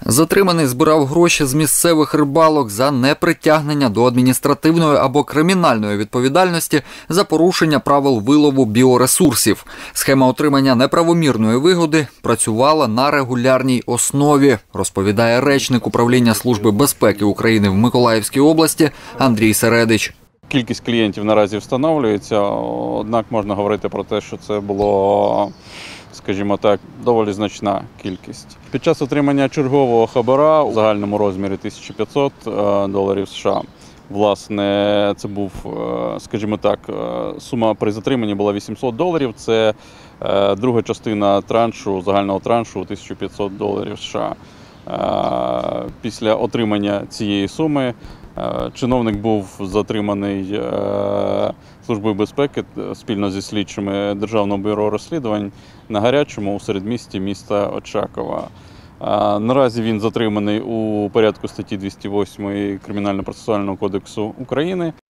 Затриманий збирав гроші з місцевих рибалок за непритягнення до адміністративної або кримінальної відповідальності за порушення правил вилову біоресурсів. Схема отримання неправомірної вигоди працювала на регулярній основі, розповідає речник Управління Служби безпеки України в Миколаївській області Андрій Середич. Кількість клієнтів наразі встановлюється, однак можна говорити про те, що це було, скажімо так, доволі значна кількість. Під час отримання чергового хабара у загальному розмірі $1500 США, власне, це був, скажімо так, сума при затриманні була $800, це друга частина траншу, загального траншу $1500 США. Після отримання цієї суми чиновник був затриманий Службою безпеки спільно зі слідчими Державного бюро розслідувань на Гарячому у середмісті міста Очакова. Наразі він затриманий у порядку статті 208 Кримінально-процесуального кодексу України.